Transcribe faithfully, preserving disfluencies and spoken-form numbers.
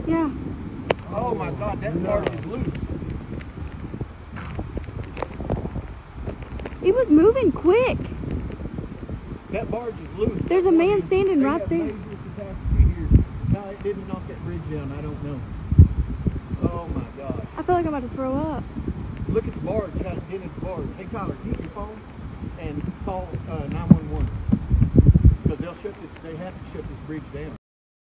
Yeah. Oh my God, that barge is loose. It was moving quick. That barge is loose. There's a man standing right there. No, it didn't knock that bridge down. I don't know. Oh my gosh. I feel like I'm about to throw up. Look at the barge. How it dented the barge. Hey Tyler, get your phone and call uh, nine one one because they'll shut this. They have to shut this bridge down.